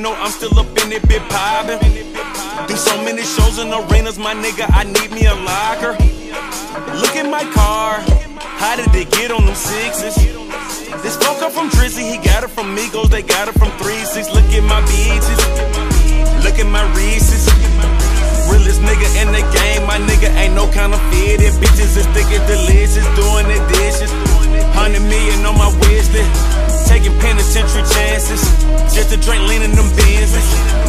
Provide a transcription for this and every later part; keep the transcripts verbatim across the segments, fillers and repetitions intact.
know I'm still up in it, bit poppin'. Do so many shows in arenas, my nigga, I need me a locker. Look at my car, how did they get on them sixes? This phone come from Drizzy, he got it from Migos, they got it from three six. Look at my beaches, look at my Reese's. Realest nigga in the game, my nigga ain't no counterfeit. If bitches is thick and delicious, doing the dishes. Hundred million on my wish list, taking penitentiary chances, just to drink lean in them Benzes.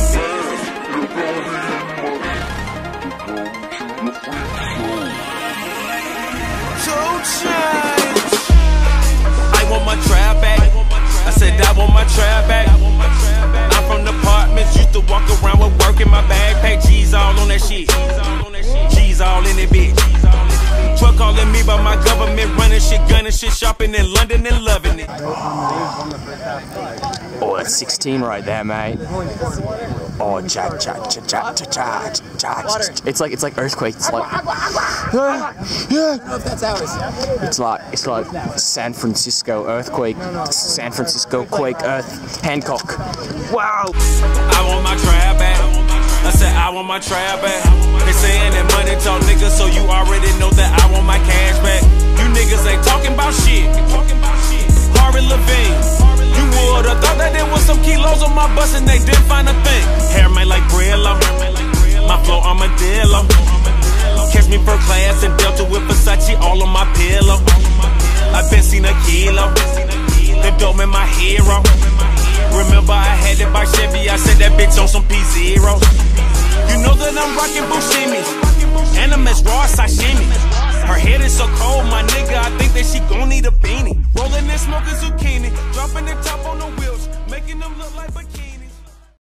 I want my trap back. I said I want my trap back. I'm from the apartments, used to walk around with work in my backpack. G's all on that shit, G's all in that bitch. Truck calling me by my government, running shit, gunning shit, shopping in London and loving it. Oh, that's sixteen right there, mate. Oh, cha cha cha cha cha cha cha. It's like it's like earthquake. It's like yeah, yeah. That's ours. It's like it's like San Francisco earthquake, San Francisco quake, Earth Hancock. Wow. I want my trap back. I said I want my trap back. They saying that money talk, nigga, so you already know that I want my cash back. You niggas ain't talking about shit. Harry Levine, you would've thought that there was some kilos on my bus and they didn't find a thing. Hair made like Brillo, my flow armadillo. Catch me first class and Delta with Versace all on my pillow. I been seen a kilo, the dope man my hero. Remember I had it by Chevy, I said that bitch on some P zero. You know that I'm rockin' Bushimis, and I'm as raw as sashimi. Her head is so cold, my nigga, I think that she gon' need a beanie. Rollin' and smoking zucchini, dropping the top.